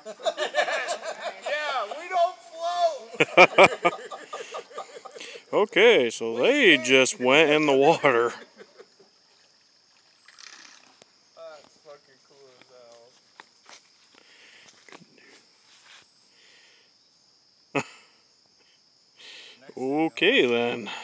Yeah, we don't float. Okay, so they just went in the water. That's fucking cool as hell. Okay then.